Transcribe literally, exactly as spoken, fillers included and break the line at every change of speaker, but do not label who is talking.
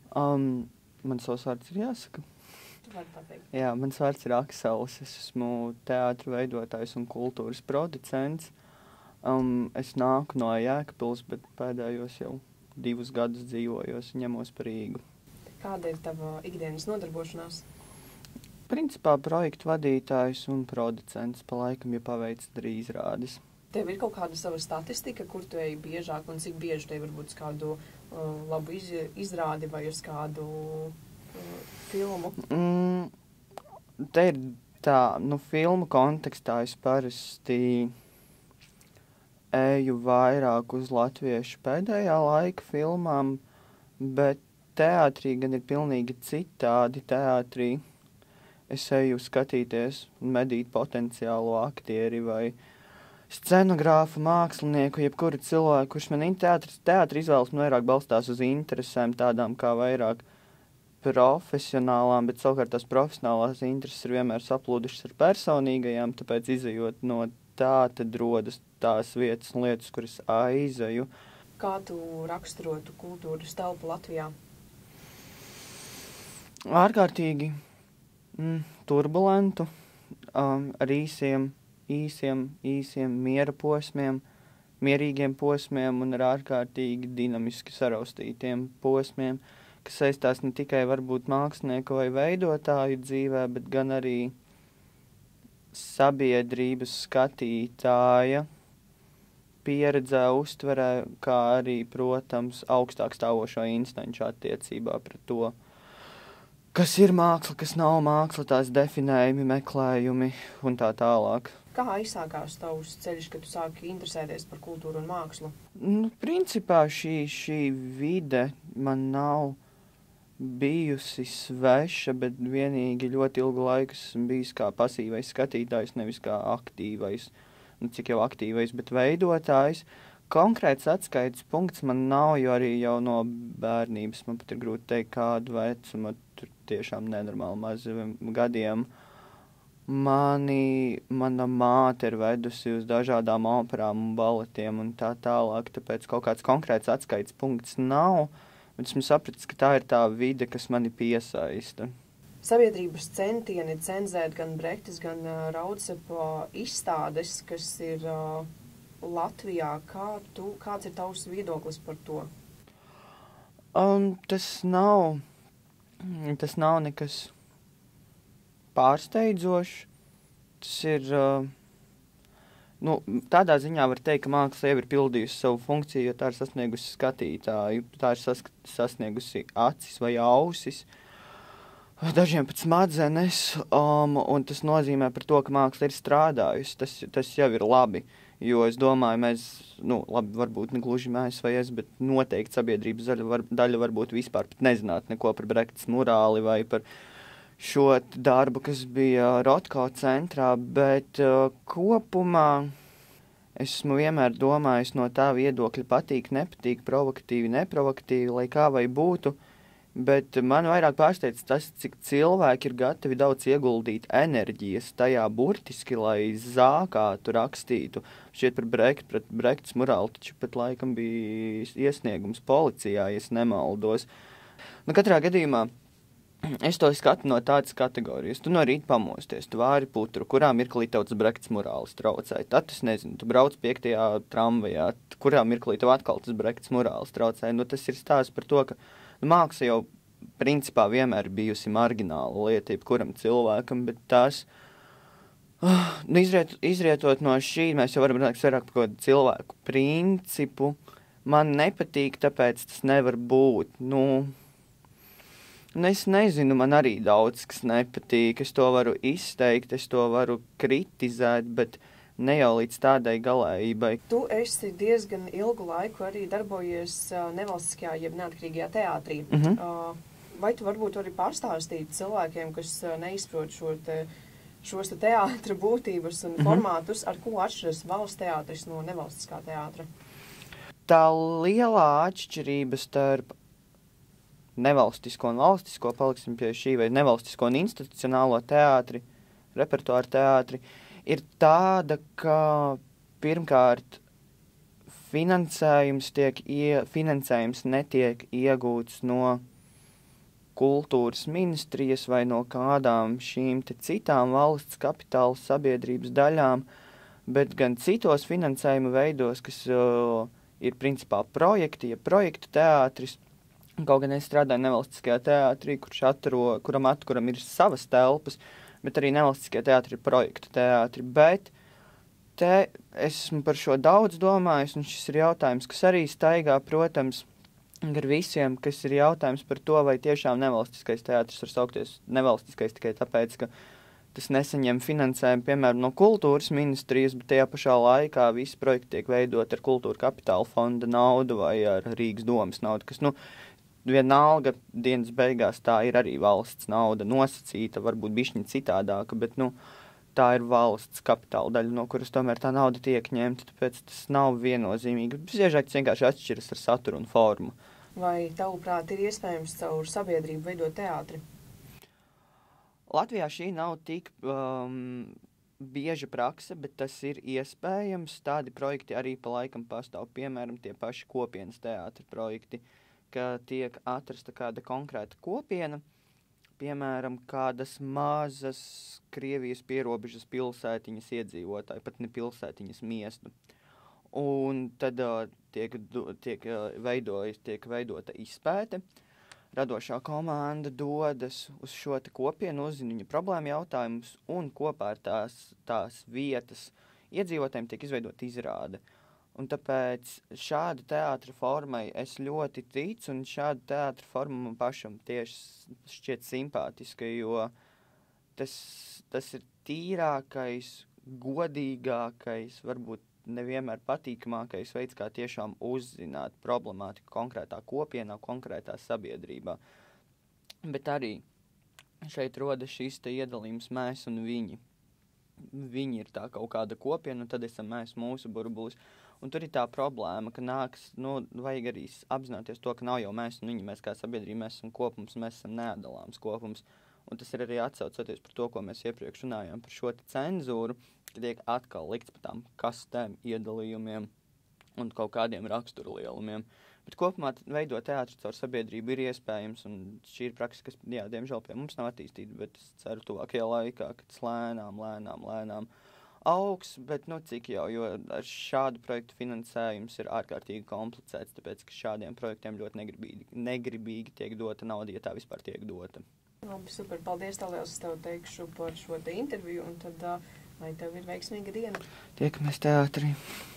Um, man savs vārds ir jāsaka.
Tu vari pateikt.
Jā, mans vārds ir Aksels. Es esmu teātra veidotājs un kultūras producents. Um, es nāku no Jēkabpils, bet pēdējos jau divus gadus dzīvojos un ņemos par Rīgu.
Kāda ir tava ikdienas nodarbošanās?
Principā projektu vadītājs un producents pa laikam, ja paveic arī izrādes.
Tev ir kaut kāda sava statistika, kur tu ej biežāk un cik bieži tev varbūt uz kādu uh, labu iz, izrādi vai uz kādu uh, filmu?
Mm, te ir tā, nu, filmu kontekstā es parasti eju vairāk uz latviešu pēdējā laika filmām, bet teātrī gan ir pilnīgi citādi. Teātrī es eju skatīties un medīt potenciālo aktieri vai scenogrāfu, mākslinieku, jebkuru cilvēku, kurš man teātris, teātri izvēles man vairāk balstās uz interesēm, tādām kā vairāk profesionālām, bet savukārt tās profesionālās intereses ir vienmēr saplūdušas ar personīgajām, tāpēc izejot no tā, tad rodas tās vietas un lietas, kuras aizeju.
Kā tu raksturotu kultūras telpu Latvijā?
Ārkārtīgi mm, turbulentu, um, ar īsiem, īsiem, īsiem miera posmiem, mierīgiem posmiem un ar ārkārtīgi dinamiski saraustītiem posmiem, kas saistās ne tikai varbūt mākslinieku vai veidotāju dzīvē, bet gan arī sabiedrības skatītāja pieredzē, uztverē, kā arī, protams, augstāk stāvošo instanču attiecībā pret to, kas ir māksla, kas nav māksla, tās definējumi, meklējumi un tā tālāk.
Kā aizsākās tavs ceļš, kad tu sāki interesēties par kultūru un mākslu?
Nu, principā šī, šī vide man nav bijusi sveša, bet vienīgi ļoti ilgu laiku esmu bijis kā pasīvais skatītājs, nevis kā aktīvais, nu cik jau aktīvais, bet veidotājs. Konkrēts atskaites punkts man nav, jo arī jau no bērnības, man pat ir grūti teikt kādu vecumu, tur tiešām nenormāli maziem gadiem. Mani, mana māte ir vedusi uz dažādām operām un baletiem un tā tālāk, tāpēc kaut kāds konkrēts atskaites punkts nav. Esmu sapratis, ka tā ir tā vide, kas mani piesaista.
Sabiedrības centieni cenzēt gan Brehtes, gan uh, Raudsepa izstādes, kas ir uh, Latvijā. Kā tu, kāds ir tavs viedoklis par to?
Um, tas nav, tas nav nekas pārsteidzošs. Tas ir... Uh, Nu, tādā ziņā var teikt, ka māksla jau ir pildījusi savu funkciju, jo tā ir sasniegusi skatītāju, tā ir sas sasniegusi acis vai ausis, dažiem pat smadzenes, um, un tas nozīmē par to, ka māksla ir strādājusi. Tas, tas jau ir labi, jo es domāju, mēs, nu, labi, varbūt ne gluži mēs vai es, bet noteikti sabiedrības daļa, var, daļa varbūt vispār pat nezināt neko par Brehtes murāli vai par šo darbu, kas bija Rotko centrā, bet uh, kopumā esmu vienmēr domājis no tā viedokļa patīk, nepatīk, provokatīvi, neprovokatīvi, lai kā vai būtu, bet man vairāk pārsteidz tas, cik cilvēki ir gatavi daudz ieguldīt enerģijas tajā burtiski, lai zākātu, rakstītu. Šķiet par Brecht, pret Brehtes murāli, taču pat laikam bija iesniegums policijā, ja es nemaldos. Nu, katrā gadījumā es to skatu no tādas kategorijas. Tu no rīta pamosties, tu vāri putru, kurā mirklī tautas Brehtes murālis traucēja. Tad, es nezinu, tu brauc piektajā tramvajā, kurā mirklī tev atkal tas Brehtes murālis traucēja. Nu, tas ir stāsts par to, ka nu, māksla jau principā vienmēr bijusi margināla lieta, jebkuram cilvēkam, bet tās, uh, nu, izriet, izrietot no šī, mēs jau varam runāt vairāk par kaut cilvēku principu. Man nepatīk, tāpēc tas nevar būt, nu... Es nezinu, man arī daudz, kas nepatīk, es to varu izteikt, es to varu kritizēt, bet ne jau līdz tādai galējībai.
Tu esi diezgan ilgu laiku arī darbojies uh, nevalstiskajā, jeb neatkarīgajā teātrī.
Mm -hmm.
uh, vai tu varbūt arī pārstāstīt cilvēkiem, kas uh, neizprot šo te, šos te teātra būtības un mm -hmm. formātus, ar ko atšķiras valsts teātris no nevalstiskā teātra?
Tā lielā atšķirība starp nevalstisko un valstisko, paliksim pie šī, vai nevalstisko un institucionālo teātri, repertuāru teātri, ir tāda, ka pirmkārt finansējums, tiek ie, finansējums netiek iegūts no kultūras ministrijas vai no kādām šīm te citām valsts kapitāla sabiedrības daļām, bet gan citos finansējuma veidos, kas uh, ir principā projekti, ja projektu teātris. Kaut gan es strādāju nevalstiskajā teātrī, kurš atro, kuram atkuram ir savas telpas, bet arī nevalstiskajā teātrī ir projektu teātri. Bet te esmu par šo daudz domājis, un šis ir jautājums, kas arī staigā, protams, gar visiem, kas ir jautājums par to, vai tiešām nevalstiskais teātris var saukties nevalstiskais tikai tāpēc, ka tas nesaņem finansējumu, piemēram, no kultūras ministrijas, bet tajā pašā laikā visi projekti tiek veidot ar kultūra kapitāla fonda naudu vai ar Rīgas domas naudu, kas, nu, vienalga dienas beigās tā ir arī valsts nauda nosacīta, varbūt bišķiņ citādāka, bet, nu, tā ir valsts kapitāla daļa, no kuras tomēr tā nauda tiek ņemta, tāpēc tas nav viennozīmīgi. Biežāk tas vienkārši atšķiras ar saturu un formu.
Vai tavuprāt ir iespējams caur sabiedrību veidot teātri?
Latvijā šī nav tik um, bieža prakse, bet tas ir iespējams. Tādi projekti arī pa laikam pastāv, piemēram, tie paši kopienas teātra projekti, ka tiek atrasta kāda konkrēta kopiena, piemēram, kādas mazas Krievijas pierobežas pilsētiņas iedzīvotāji, pat ne pilsētiņas miestu. Un tad uh, tiek, tiek, uh, veidojas, tiek veidota izpēte. Radošā komanda dodas uz šo te kopienu, uzzina viņu problēmu jautājumus, un kopā ar tās, tās vietas iedzīvotājiem tiek izveidota izrāde. Un tāpēc šāda teātra formai es ļoti ticu, un šāda teātra forma man pašam tieši šķiet simpātiska, jo tas, tas ir tīrākais, godīgākais, varbūt nevienmēr patīkamākais veids, kā tiešām uzzināt problemātiku konkrētā kopienā, konkrētā sabiedrībā. Bet arī šeit rodas šīs te iedalījums mēs un viņi. Viņi ir tā kaut kāda kopiena, un tad esam mēs mūsu burbulis. Un tur ir tā problēma, ka nāks, nu, vajag arī apzināties to, ka nav jau mēs un viņi, mēs kā sabiedrība, mēs esam kopums, mēs esam neatdalāms kopums. Un tas ir arī atsaucoties par to, ko mēs iepriekš runājām par šo cenzūru, ka tiek atkal likts par tām kastēm, iedalījumiem un kaut kādiem raksturlielumiem. Bet kopumā veidot teātri caur sabiedrību ir iespējams, un šī ir praksa, kas, jā, diemžēl pie mums nav attīstīta, bet es ceru tuvākajā laikā, ka tas lēnām, lēnām, lēnām augs, bet nu cik jau, jo ar šādu projektu finansējums ir ārkārtīgi komplicēts, tāpēc, ka šādiem projektiem ļoti negribīgi, negribīgi tiek dota nauda, ja tā vispār tiek dota.
Labi, super, paldies, Taliels, es tev teikšu par šo te interviju, un tad, uh, lai tev ir veiksmīga diena.
Tiekamies teātrī.